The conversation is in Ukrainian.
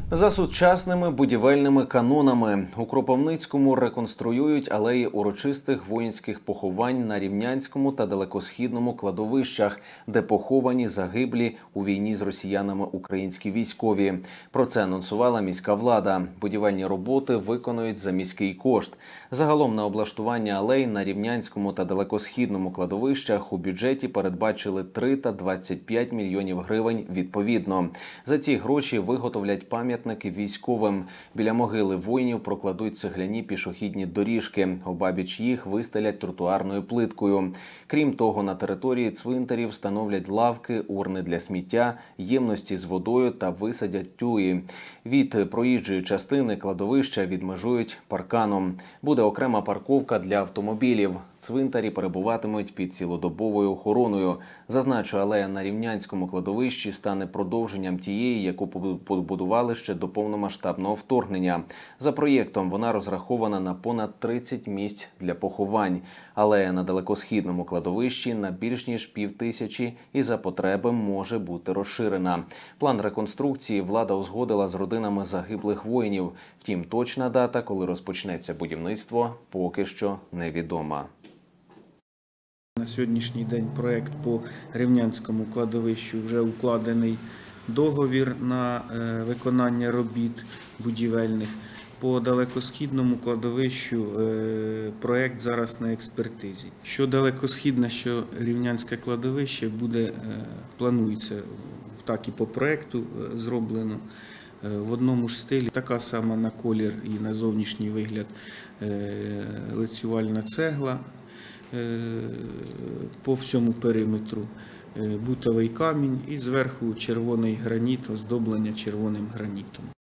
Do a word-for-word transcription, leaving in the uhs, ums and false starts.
За сучасними будівельними канонами у Кропивницькому реконструюють алеї урочистих воїнських поховань на Рівнянському та Далекосхідному кладовищах, де поховані загиблі у війні з росіянами українські військові. Про це анонсувала міська влада. Будівельні роботи виконують за міський кошт. Загалом на облаштування алей на Рівнянському та Далекосхідному кладовищах у бюджеті передбачили три та двадцять п'ять мільйонів гривень відповідно. За ці гроші виготовлять пам'ятники військовим. Біля могили воїнів прокладуть цегляні пішохідні доріжки. Обабіч їх вистелять тротуарною плиткою. Крім того, на території цвинтарів встановлять лавки, урни для сміття, ємності з водою та висадять тюї. Від проїжджої частини кладовища відмежують парканом. Буде окрема парковка для автомобілів. Цвинтарі перебуватимуть під цілодобовою охороною. Зазначу, алея на Рівнянському кладовищі стане продовженням тієї, яку побудували ще до повномасштабного вторгнення. За проєктом вона розрахована на понад тридцять місць для поховань. Алея на Далекосхідному кладовищі на більш ніж півтисячі і за потреби може бути розширена. План реконструкції влада узгодила з родинами загиблих воїнів. Втім, точна дата, коли розпочнеться будівництво, поки що невідома. На сьогоднішній день проєкт по Рівнянському кладовищу вже укладений договір на виконання робіт будівельних. По Далекосхідному кладовищу проєкт зараз на експертизі. Що Далекосхідне, що Рівнянське кладовище буде, планується, так і по проєкту зроблено, в одному ж стилі. Така сама на колір і на зовнішній вигляд лицювальна цегла. По всьому периметру бутовий камінь і зверху червоний граніт, оздоблення червоним гранітом.